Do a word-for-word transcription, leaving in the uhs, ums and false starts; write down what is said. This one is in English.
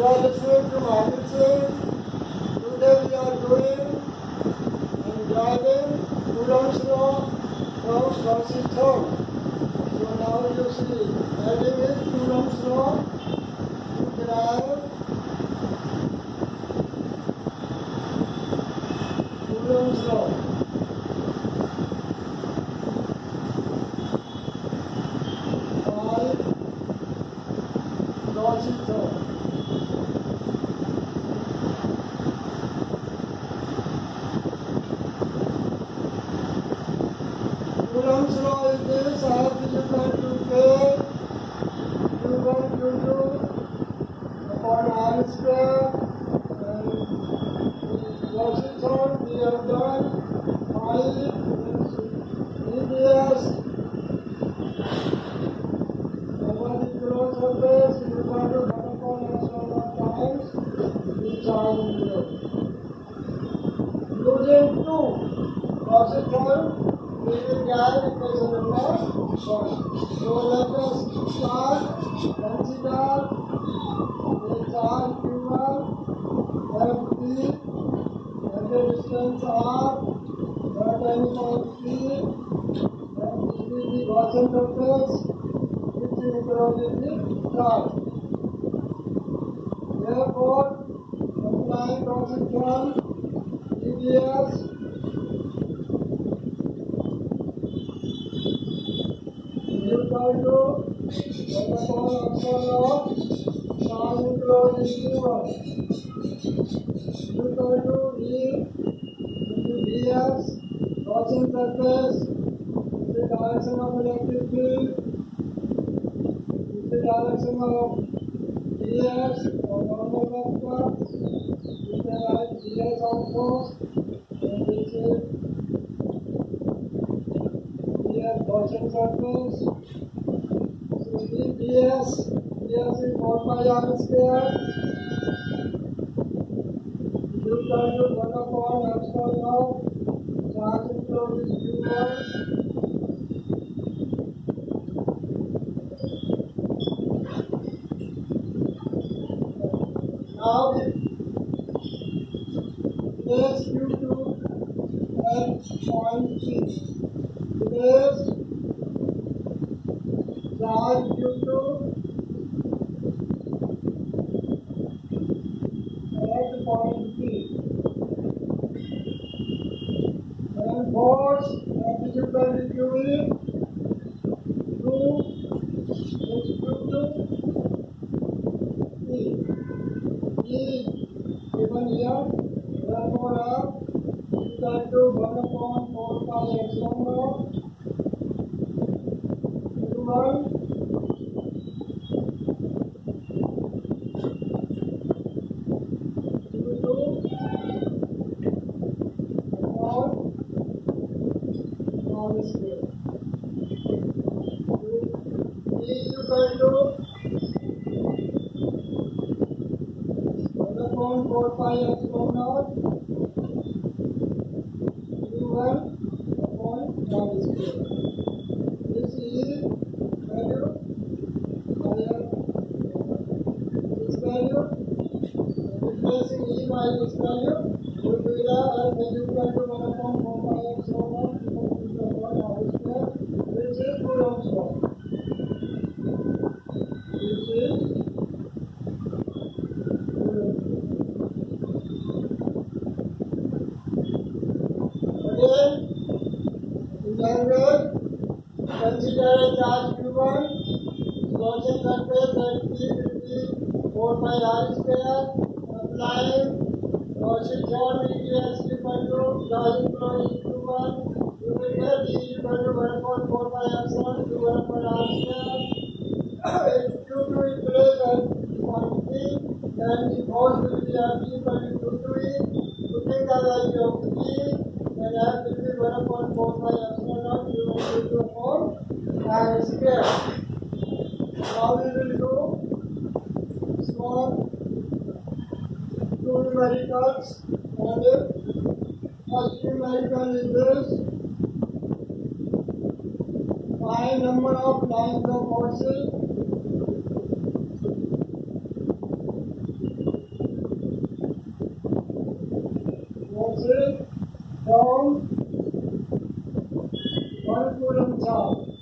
are listening to magazine. Today we are doing and driving coulomb's law from Gausses theorem. So now you see, heading is coulomb's law to drive coulomb's law. By Gausses theorem. Coulomb's law is this: I have to K Q one Q two upon R square, and Gausses theorem we have done phi E D S over the closed surface is equal to one upon epsilon naught times the charge envelope. Using two Gausses theorem, we will get equation number one. So let us start. Consider the charge Q one F P and the distance R, certain point P, and this is the Gaussian surface which encloses the charge. Therefore, applying Gausses theorem, E D S equal to one upon epsilon naught charge enclosed in Q one equal to E into ds Gaussian surface is the direction of electric field, is the direction of ds or normal vector, you can write ds also, and this is ds Gaussian surface. ds, ds is four pi r square equal to one upon epsilon naught charge enclosed in Q one now place Q two at point P. Place charge Q two at point P, and force that is equal to Q E through Q two E. E given here, therefore R equal to one upon four pi epsilon naught Q one four pi epsilon naught Q one upon R square. This is value higher. This value, replacing E by this value, would be the R value equal to one upon four pi epsilon naught Q one upon R square, which is Coulomb's law. Which is consider a charge Q one, Gaussian surface at P will be four pi r square, applying Gausses theorem E D S equal to charge enclosed in Q one, you will get E equal to one upon four pi epsilon Q one upon R square. If Q two is placed at point P, then the force will be F equal to Q two E, putting the value of E, then F will be one upon four pi epsilon naught Q one Q two upon R square. Now we will do small two numericals, and first numerical is this: find number of lines of forces That's it. From one coulomb charge.